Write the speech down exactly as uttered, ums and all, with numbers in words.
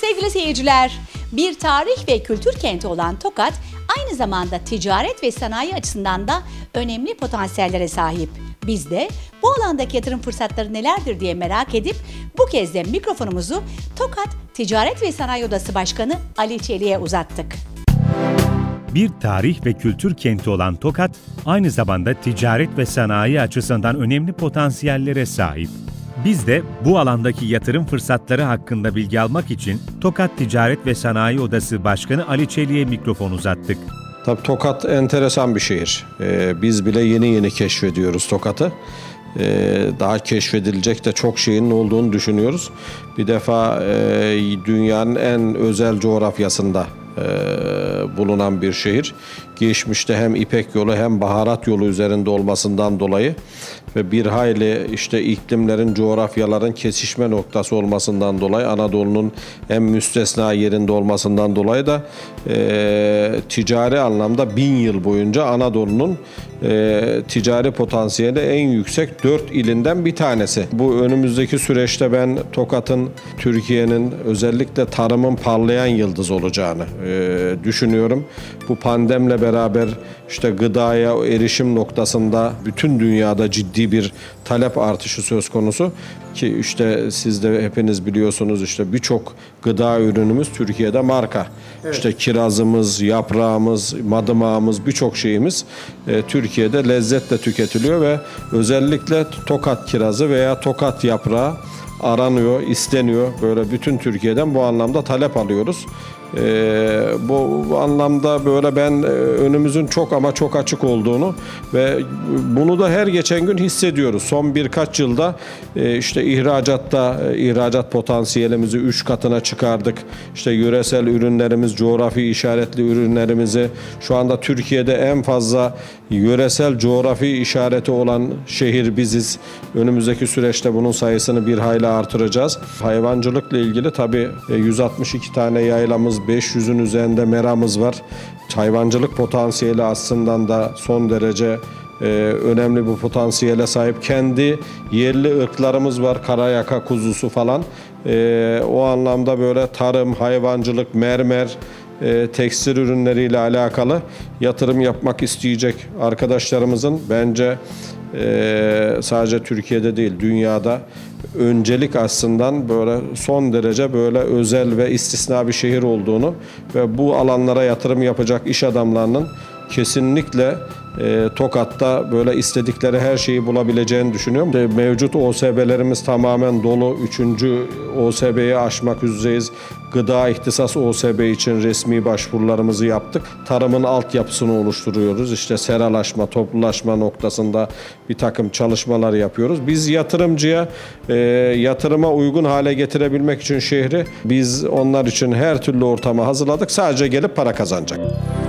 Sevgili seyirciler, bir tarih ve kültür kenti olan Tokat, aynı zamanda ticaret ve sanayi açısından da önemli potansiyellere sahip. Biz de bu alandaki yatırım fırsatları nelerdir diye merak edip bu kez de mikrofonumuzu Tokat Ticaret ve Sanayi Odası Başkanı Ali Çelik'e uzattık. Bir tarih ve kültür kenti olan Tokat, aynı zamanda ticaret ve sanayi açısından önemli potansiyellere sahip. Biz de bu alandaki yatırım fırsatları hakkında bilgi almak için Tokat Ticaret ve Sanayi Odası Başkanı Ali Çelik'e mikrofon uzattık. Tabii Tokat enteresan bir şehir. Ee, biz bile yeni yeni keşfediyoruz Tokat'ı. Ee, daha keşfedilecek de çok şeyin olduğunu düşünüyoruz. Bir defa e, dünyanın en özel coğrafyasında e, bulunan bir şehir. Geçmişte hem İpek yolu hem baharat yolu üzerinde olmasından dolayı ve bir hayli işte iklimlerin, coğrafyaların kesişme noktası olmasından dolayı, Anadolu'nun en müstesna yerinde olmasından dolayı da e, ticari anlamda bin yıl boyunca Anadolu'nun e, ticari potansiyeli en yüksek dört ilinden bir tanesi. Bu önümüzdeki süreçte ben Tokat'ın, Türkiye'nin özellikle tarımın parlayan yıldız olacağını e, düşünüyorum. Bu pandemle beraber işte gıdaya erişim noktasında bütün dünyada ciddi bir talep artışı söz konusu ki işte siz de hepiniz biliyorsunuz işte birçok gıda ürünümüz Türkiye'de marka. Evet. İşte kirazımız, yaprağımız, madımağımız, birçok şeyimiz e, Türkiye'de lezzetle tüketiliyor ve özellikle Tokat kirazı veya Tokat yaprağı aranıyor, isteniyor. Böyle bütün Türkiye'den bu anlamda talep alıyoruz. Ee, bu, bu anlamda böyle ben e, önümüzün çok ama çok açık olduğunu ve bunu da her geçen gün hissediyoruz. Son birkaç yılda e, işte ihracatta e, ihracat potansiyelimizi üç katına çıkardık. İşte yöresel ürünlerimiz, coğrafi işaretli ürünlerimizi şu anda Türkiye'de en fazla yöresel coğrafi işareti olan şehir biziz. Önümüzdeki süreçte bunun sayısını bir hayli artıracağız. Hayvancılıkla ilgili tabii yüz altmış iki tane yaylamız, beş yüzün üzerinde meramız var. Hayvancılık potansiyeli aslında da son derece e, önemli bir potansiyele sahip. Kendi yerli ırklarımız var. Karayaka kuzusu falan. E, o anlamda böyle tarım, hayvancılık, mermer, e, tekstil ürünleriyle alakalı yatırım yapmak isteyecek arkadaşlarımızın bence e, sadece Türkiye'de değil dünyada öncelik aslında böyle son derece böyle özel ve istisna bir şehir olduğunu ve bu alanlara yatırım yapacak iş adamlarının kesinlikle e, Tokat'ta böyle istedikleri her şeyi bulabileceğini düşünüyorum. E, mevcut O S B'lerimiz tamamen dolu. Üçüncü O S B'yi aşmak üzereyiz. Gıda ihtisas O S B için resmi başvurularımızı yaptık. Tarımın altyapısını oluşturuyoruz. İşte seralaşma, toplulaşma noktasında bir takım çalışmalar yapıyoruz. Biz yatırımcıya e, yatırıma uygun hale getirebilmek için şehri biz onlar için her türlü ortamı hazırladık. Sadece gelip para kazanacak.